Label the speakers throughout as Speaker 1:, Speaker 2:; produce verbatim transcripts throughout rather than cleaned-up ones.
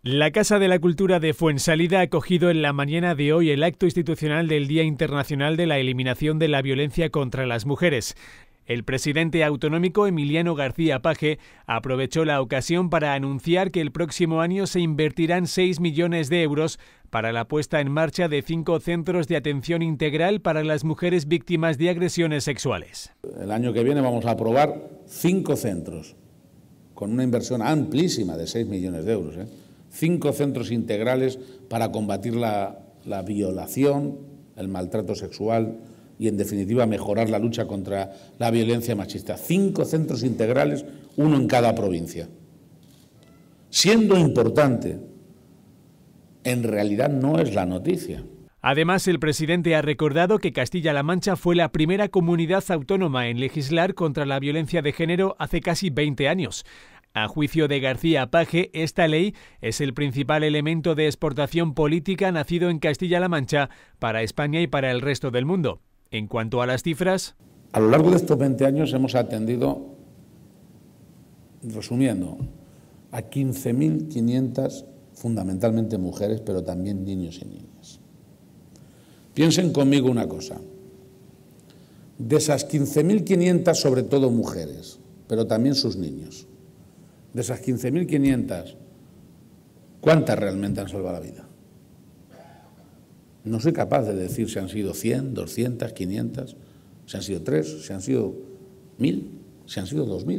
Speaker 1: La Casa de la Cultura de Fuensalida ha acogido en la mañana de hoy el acto institucional del Día Internacional de la Eliminación de la Violencia contra las Mujeres. El presidente autonómico Emiliano García Paje aprovechó la ocasión para anunciar que el próximo año se invertirán seis millones de euros para la puesta en marcha de cinco centros de atención integral para las mujeres víctimas de agresiones sexuales.
Speaker 2: El año que viene vamos a aprobar cinco centros, con una inversión amplísima de seis millones de euros, ¿eh? Cinco centros integrales para combatir la, la violación, el maltrato sexual y, en definitiva, mejorar la lucha contra la violencia machista. Cinco centros integrales, uno en cada provincia. Siendo importante, en realidad no es la noticia.
Speaker 1: Además, el presidente ha recordado que Castilla-La Mancha fue la primera comunidad autónoma en legislar contra la violencia de género hace casi veinte años. A juicio de García Paje, esta ley es el principal elemento de exportación política nacido en Castilla-La Mancha para España y para el resto del mundo. En cuanto a las cifras,
Speaker 2: a lo largo de estos veinte años hemos atendido, resumiendo, a quince mil quinientas, fundamentalmente mujeres, pero también niños y niñas. Piensen conmigo una cosa. De esas quince mil quinientas, sobre todo mujeres, pero también sus niños. De esas quince mil quinientas, ¿cuántas realmente han salvado la vida? No soy capaz de decir si han sido cien, doscientas, quinientas, si han sido tres, si han sido mil, si han sido dos mil.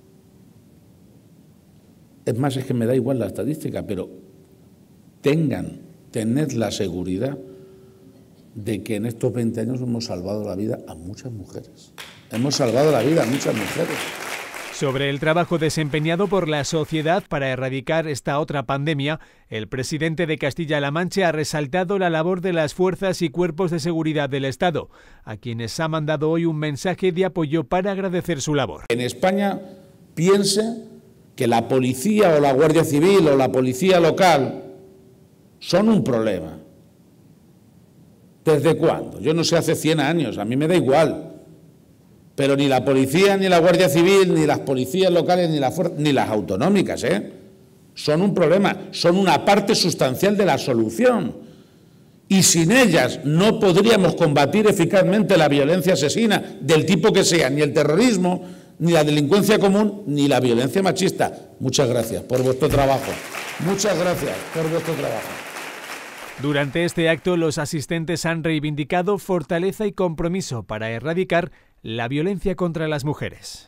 Speaker 2: Es más, es que me da igual la estadística, pero tengan, tened la seguridad de que en estos veinte años hemos salvado la vida a muchas mujeres. Hemos salvado la vida a muchas mujeres.
Speaker 1: Sobre el trabajo desempeñado por la sociedad para erradicar esta otra pandemia, el presidente de Castilla-La Mancha ha resaltado la labor de las fuerzas y cuerpos de seguridad del Estado, a quienes ha mandado hoy un mensaje de apoyo para agradecer su labor.
Speaker 2: En España piense que la policía o la Guardia Civil o la policía local son un problema. ¿Desde cuándo? Yo no sé, hace cien años, a mí me da igual. Pero ni la policía, ni la Guardia Civil, ni las policías locales, ni, la ni las autonómicas, ¿eh? son un problema, son una parte sustancial de la solución. Y sin ellas no podríamos combatir eficazmente la violencia asesina, del tipo que sea, ni el terrorismo, ni la delincuencia común, ni la violencia machista. Muchas gracias por vuestro trabajo. Muchas gracias por vuestro trabajo.
Speaker 1: Durante este acto, los asistentes han reivindicado fortaleza y compromiso para erradicar la violencia contra las mujeres.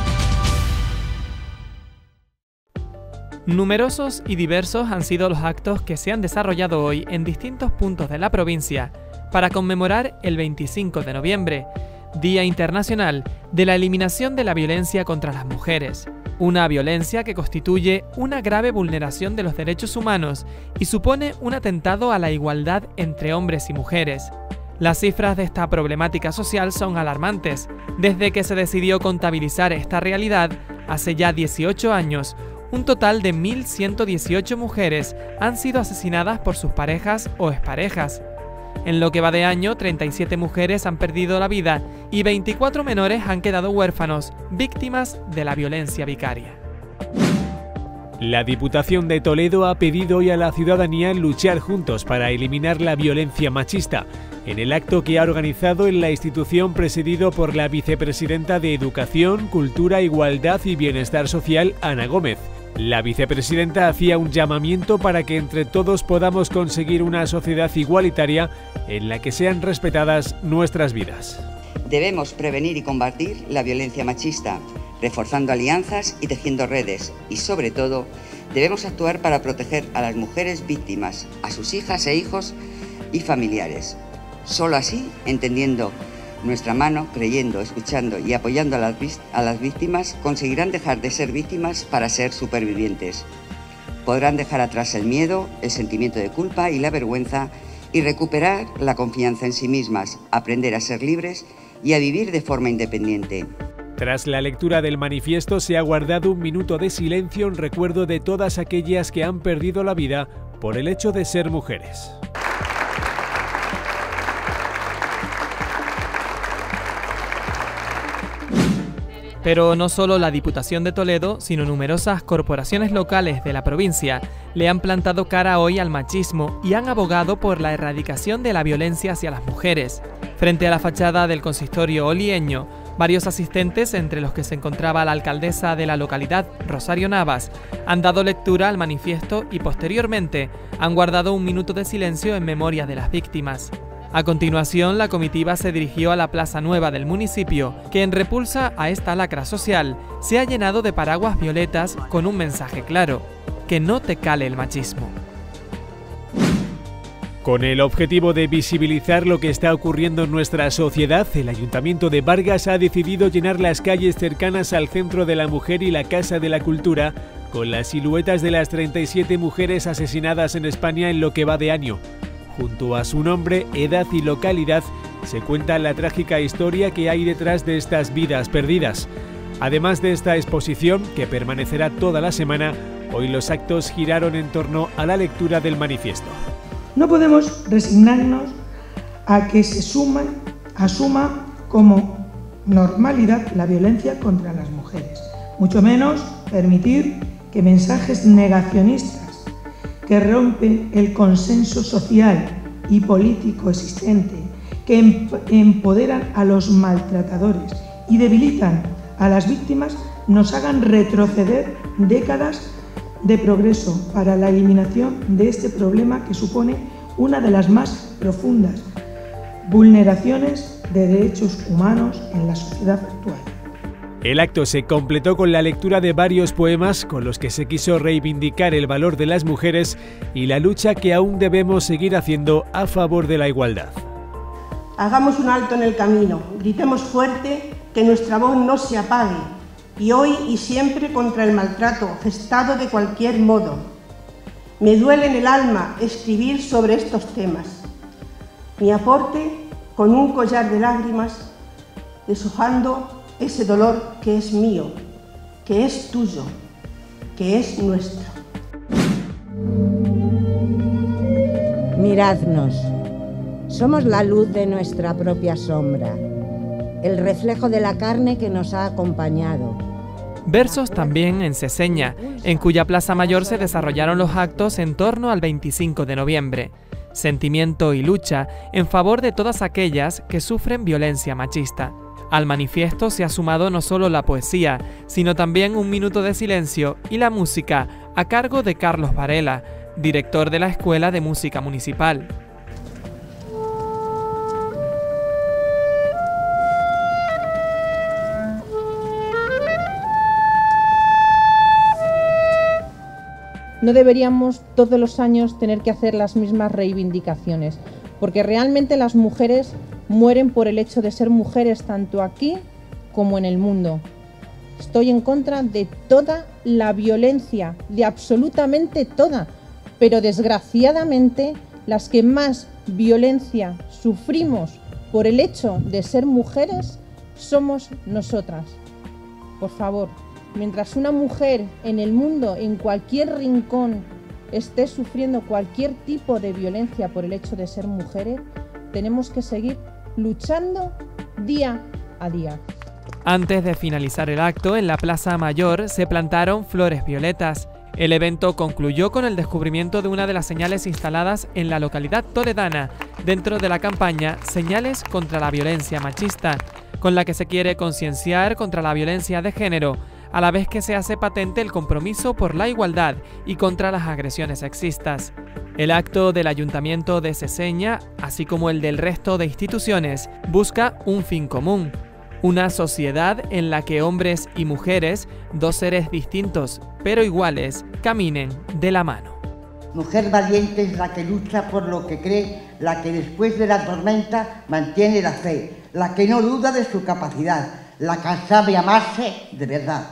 Speaker 3: Numerosos y diversos han sido los actos que se han desarrollado hoy en distintos puntos de la provincia para conmemorar el veinticinco de noviembre, Día Internacional de la Eliminación de la Violencia contra las Mujeres, una violencia que constituye una grave vulneración de los derechos humanos y supone un atentado a la igualdad entre hombres y mujeres. Las cifras de esta problemática social son alarmantes. Desde que se decidió contabilizar esta realidad, hace ya dieciocho años, un total de mil ciento dieciocho mujeres han sido asesinadas por sus parejas o exparejas. En lo que va de año, treinta y siete mujeres han perdido la vida y veinticuatro menores han quedado huérfanos, víctimas de la violencia vicaria.
Speaker 1: La Diputación de Toledo ha pedido hoy a la ciudadanía luchar juntos para eliminar la violencia machista, en el acto que ha organizado en la institución presidido por la vicepresidenta de Educación, Cultura, Igualdad y Bienestar Social, Ana Gómez. La vicepresidenta hacía un llamamiento para que entre todos podamos conseguir una sociedad igualitaria en la que sean respetadas nuestras vidas.
Speaker 4: Debemos prevenir y combatir la violencia machista, reforzando alianzas y tejiendo redes, y sobre todo, debemos actuar para proteger a las mujeres víctimas, a sus hijas e hijos y familiares. Solo así, entendiendo nuestra mano, creyendo, escuchando y apoyando a las, a las víctimas, conseguirán dejar de ser víctimas para ser supervivientes. Podrán dejar atrás el miedo, el sentimiento de culpa y la vergüenza y recuperar la confianza en sí mismas, aprender a ser libres y a vivir de forma independiente.
Speaker 1: Tras la lectura del manifiesto se ha guardado un minuto de silencio en recuerdo de todas aquellas que han perdido la vida por el hecho de ser mujeres.
Speaker 3: Pero no solo la Diputación de Toledo, sino numerosas corporaciones locales de la provincia le han plantado cara hoy al machismo y han abogado por la erradicación de la violencia hacia las mujeres. Frente a la fachada del consistorio olieño, varios asistentes, entre los que se encontraba la alcaldesa de la localidad, Rosario Navas, han dado lectura al manifiesto y posteriormente han guardado un minuto de silencio en memoria de las víctimas. A continuación, la comitiva se dirigió a la Plaza Nueva del municipio, que en repulsa a esta lacra social se ha llenado de paraguas violetas con un mensaje claro: que no te cale el machismo.
Speaker 1: Con el objetivo de visibilizar lo que está ocurriendo en nuestra sociedad, el Ayuntamiento de Vargas ha decidido llenar las calles cercanas al Centro de la Mujer y la Casa de la Cultura con las siluetas de las treinta y siete mujeres asesinadas en España en lo que va de año. Junto a su nombre, edad y localidad, se cuenta la trágica historia que hay detrás de estas vidas perdidas. Además de esta exposición, que permanecerá toda la semana, hoy los actos giraron en torno a la lectura del manifiesto.
Speaker 5: No podemos resignarnos a que se suman, asuma como normalidad la violencia contra las mujeres, mucho menos permitir que mensajes negacionistas que rompen el consenso social y político existente, que empoderan a los maltratadores y debilitan a las víctimas, nos hagan retroceder décadas de progreso para la eliminación de este problema que supone una de las más profundas vulneraciones de derechos humanos en la sociedad actual.
Speaker 1: El acto se completó con la lectura de varios poemas con los que se quiso reivindicar el valor de las mujeres y la lucha que aún debemos seguir haciendo a favor de la igualdad.
Speaker 6: Hagamos un alto en el camino, gritemos fuerte, que nuestra voz no se apague, y hoy y siempre contra el maltrato, gestado de cualquier modo. Me duele en el alma escribir sobre estos temas. Mi aporte con un collar de lágrimas, deshojando ese dolor que es mío, que es tuyo, que es nuestro.
Speaker 7: Miradnos, somos la luz de nuestra propia sombra, el reflejo de la carne que nos ha acompañado.
Speaker 3: Versos también en Seseña, en cuya Plaza Mayor se desarrollaron los actos en torno al veinticinco de noviembre. Sentimiento y lucha en favor de todas aquellas que sufren violencia machista. Al manifiesto se ha sumado no solo la poesía, sino también un minuto de silencio y la música a cargo de Carlos Varela, director de la Escuela de Música Municipal.
Speaker 8: No deberíamos todos los años tener que hacer las mismas reivindicaciones, porque realmente las mujeres mueren por el hecho de ser mujeres tanto aquí como en el mundo. Estoy en contra de toda la violencia, de absolutamente toda, pero desgraciadamente las que más violencia sufrimos por el hecho de ser mujeres somos nosotras. Por favor, mientras una mujer en el mundo, en cualquier rincón, esté sufriendo cualquier tipo de violencia por el hecho de ser mujeres, tenemos que seguir luchando día a día.
Speaker 3: Antes de finalizar el acto, en la Plaza Mayor se plantaron flores violetas. El evento concluyó con el descubrimiento de una de las señales instaladas en la localidad toledana, dentro de la campaña Señales contra la Violencia Machista, con la que se quiere concienciar contra la violencia de género, a la vez que se hace patente el compromiso por la igualdad y contra las agresiones sexistas. El acto del Ayuntamiento de Seseña, así como el del resto de instituciones, busca un fin común: una sociedad en la que hombres y mujeres, dos seres distintos pero iguales, caminen de la mano.
Speaker 9: Mujer valiente es la que lucha por lo que cree, la que después de la tormenta mantiene la fe, la que no duda de su capacidad, la que sabe amarse de verdad.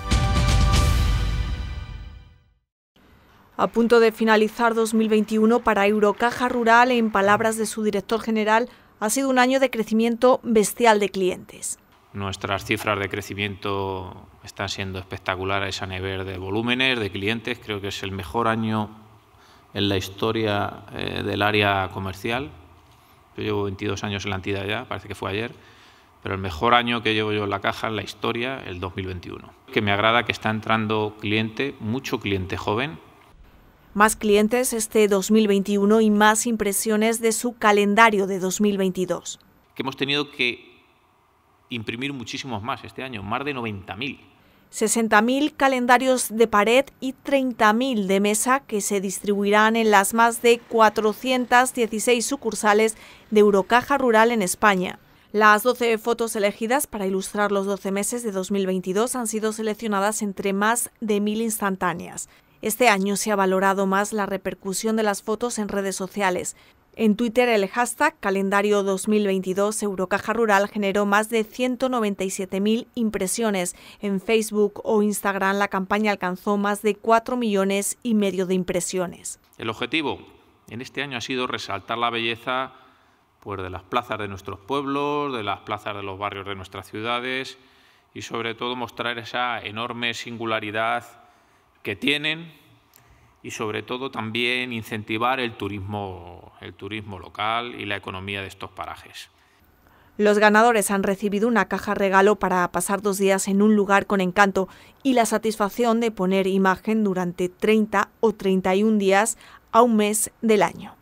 Speaker 10: A punto de finalizar dos mil veintiuno para Eurocaja Rural, en palabras de su director general, ha sido un año de crecimiento bestial de clientes.
Speaker 11: Nuestras cifras de crecimiento están siendo espectaculares a nivel de volúmenes, de clientes. Creo que es el mejor año en la historia eh, del área comercial. Yo llevo veintidós años en la entidad ya, parece que fue ayer. pero el mejor año que llevo yo en la caja en la historia, el dos mil veintiuno. Que me agrada que está entrando cliente, mucho cliente joven.
Speaker 10: Más clientes este dos mil veintiuno y más impresiones de su calendario de dos mil veintidós.
Speaker 11: Que hemos tenido que imprimir muchísimos más este año, más de noventa mil.
Speaker 10: sesenta mil calendarios de pared y treinta mil de mesa que se distribuirán en las más de cuatrocientas dieciséis sucursales de Eurocaja Rural en España. Las doce fotos elegidas para ilustrar los doce meses de dos mil veintidós han sido seleccionadas entre más de mil instantáneas. Este año se ha valorado más la repercusión de las fotos en redes sociales. En Twitter, el hashtag calendario dos mil veintidós Eurocaja Rural generó más de ciento noventa y siete mil impresiones. En Facebook o Instagram, la campaña alcanzó más de cuatro millones y medio de impresiones.
Speaker 11: El objetivo en este año ha sido resaltar la belleza pues, de las plazas de nuestros pueblos, de las plazas de los barrios de nuestras ciudades y sobre todo mostrar esa enorme singularidad que tienen y sobre todo también incentivar el turismo, el turismo local y la economía de estos parajes.
Speaker 10: Los ganadores han recibido una caja regalo para pasar dos días en un lugar con encanto y la satisfacción de poner imagen durante treinta o treinta y un días a un mes del año.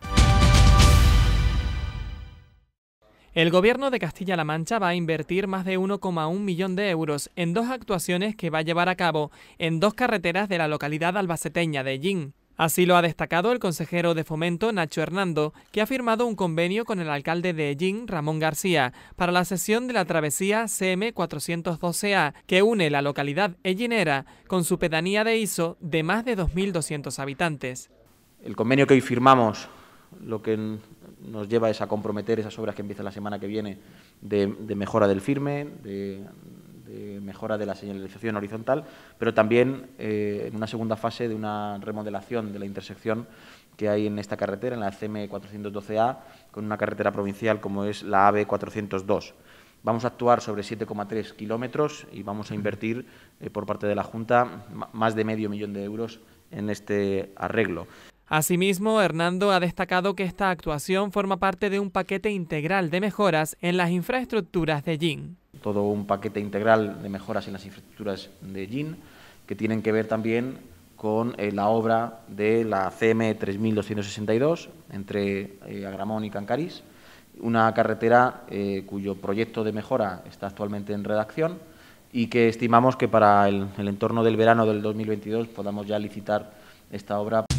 Speaker 3: El Gobierno de Castilla-La Mancha va a invertir más de uno coma uno millón de euros en dos actuaciones que va a llevar a cabo en dos carreteras de la localidad albaceteña de Ellín. Así lo ha destacado el consejero de Fomento, Nacho Hernando, que ha firmado un convenio con el alcalde de Ellín, Ramón García, para la cesión de la travesía C M cuatrocientos doce A, que une la localidad ellinera con su pedanía de Iso de más de dos mil doscientos habitantes.
Speaker 12: El convenio que hoy firmamos lo que nos lleva es a comprometer esas obras que empiezan la semana que viene de, de mejora del firme, de, de mejora de la señalización horizontal, pero también eh, en una segunda fase de una remodelación de la intersección que hay en esta carretera, en la C M cuatrocientos doce A, con una carretera provincial como es la A B cuatrocientos dos. Vamos a actuar sobre siete coma tres kilómetros y vamos a invertir eh, por parte de la Junta más de medio millón de euros en este arreglo.
Speaker 3: Asimismo, Hernando ha destacado que esta actuación forma parte de un paquete integral de mejoras en las infraestructuras de Ellín.
Speaker 12: Todo un paquete integral de mejoras en las infraestructuras de Ellín que tienen que ver también con eh, la obra de la C M tres mil doscientos sesenta y dos entre eh, Agramón y Cancarís, una carretera eh, cuyo proyecto de mejora está actualmente en redacción y que estimamos que para el, el entorno del verano del dos mil veintidós podamos ya licitar esta obra.